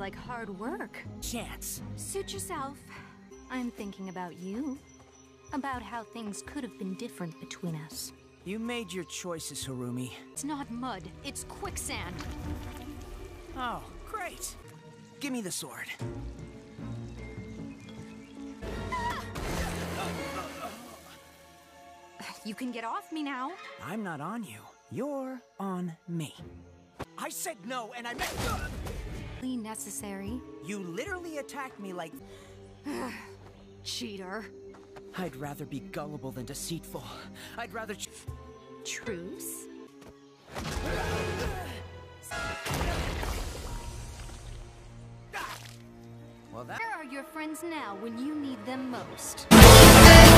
like hard work. Chance. Suit yourself. I'm thinking about you. About how things could have been different between us. You made your choices, Harumi. It's not mud, it's quicksand. Oh, great. Give me the sword. You can get off me now. I'm not on you. You're on me. I said no, and I meant... Really necessary. You literally attacked me like... Cheater. I'd rather be gullible than deceitful. I'd rather... Truce? Well, that... Where are your friends now when you need them most?